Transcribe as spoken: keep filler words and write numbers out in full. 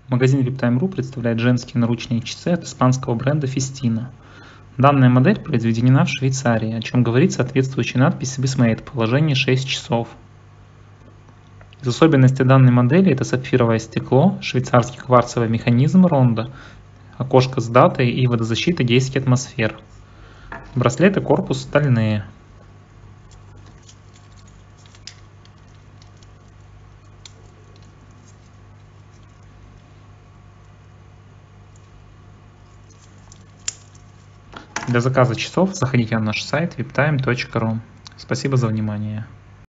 Магазин виптайм точка ру представляет женские наручные часы от испанского бренда Festina. Данная модель произведена в Швейцарии, о чем говорит соответствующая надпись BISMATE положение шесть часов. Из особенностей данной модели это сапфировое стекло, швейцарский кварцевый механизм Ронда, окошко с датой и водозащита десять атмосфер. Браслеты корпус стальные. Для заказа часов заходите на наш сайт виптайм точка ру. Спасибо за внимание.